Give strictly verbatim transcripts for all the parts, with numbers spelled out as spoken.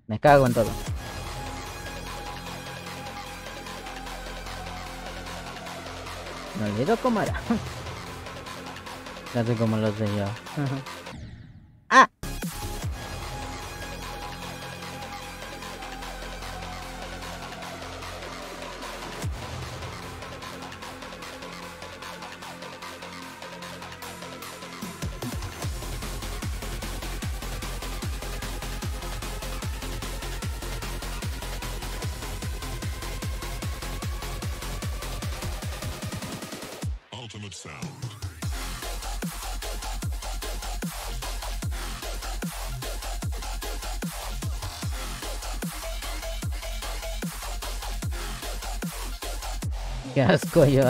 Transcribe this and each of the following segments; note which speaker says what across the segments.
Speaker 1: Me cago en todo. Me olvido cómo era. Casi como lo sé yo. ¡Ah!
Speaker 2: Ultimate sound.
Speaker 1: Qué asco yo.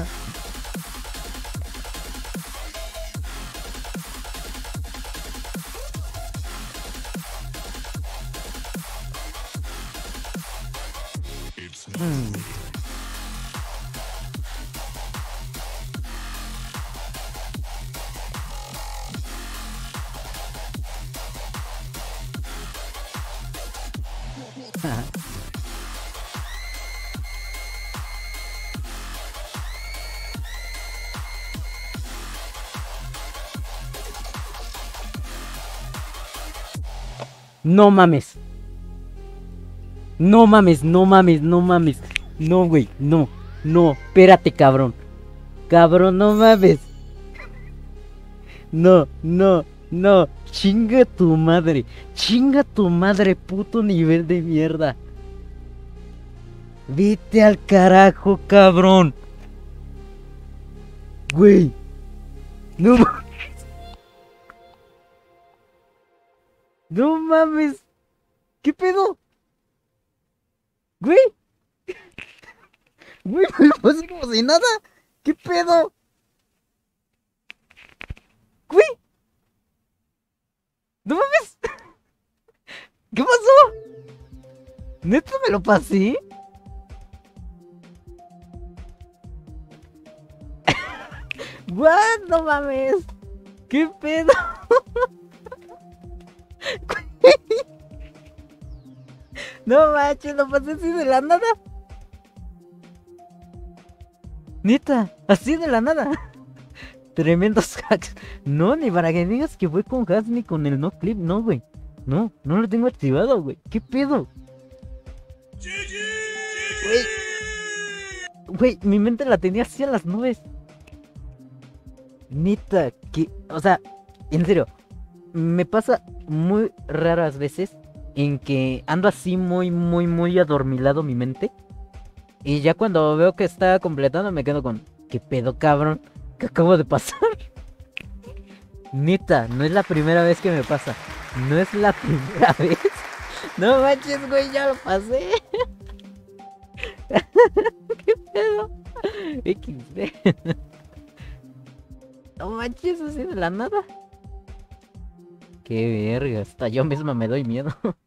Speaker 2: It's
Speaker 1: Mm. No mames. No mames, no mames, no mames. No, güey, no. No, espérate, cabrón. Cabrón, no mames. No, no, no. Chinga tu madre. Chinga tu madre, puto nivel de mierda. Vete al carajo, cabrón. Güey. No mames. No mames. ¿Qué pedo? Güey. Güey, me lo pasé como si nada. ¿Qué pedo? Güey. No mames. ¿Qué pasó? ¿Neta me lo pasé? What? No mames. ¿Qué pedo? No manches, lo pasé así de la nada. Neta, así de la nada. Tremendos hacks. No, ni para que digas que fue con hacks ni con el no clip, no, güey. No, no lo tengo activado, güey. ¿Qué pedo? Güey. Güey, mi mente la tenía así a las nubes. Neta, que, o sea, en serio, me pasa muy raras veces en que ando así muy, muy, muy adormilado mi mente. Y ya cuando veo que está completando me quedo con, ¿qué pedo, cabrón? ¿Qué acabo de pasar? Neta, no es la primera vez que me pasa. No es la primera vez. No manches, güey, ya lo pasé. ¿Qué pedo? equis de. No manches, así de la nada. Qué verga, hasta yo misma me doy miedo.